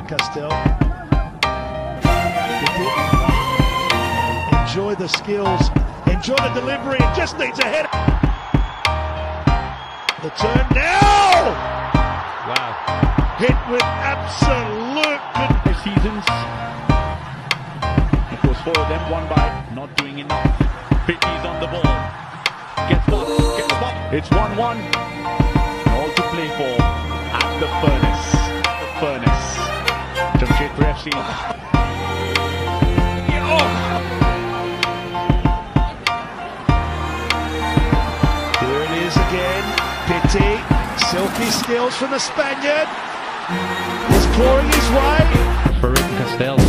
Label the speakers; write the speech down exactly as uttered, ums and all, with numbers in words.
Speaker 1: Castel. Enjoy the skills, enjoy the delivery, it just needs a header. The turn now!
Speaker 2: Wow.
Speaker 1: Hit with absolute good
Speaker 2: seasons. It was four of them, one by not doing enough. Pitty's on the ball. Gets one, gets one. It's one one. All to play for at the furnace. At the furnace. Jamshedpur F C. Oh.
Speaker 1: Here it is again. Pitty. Silky skills from the Spaniard. He's clawing his way.
Speaker 2: Farid Castel.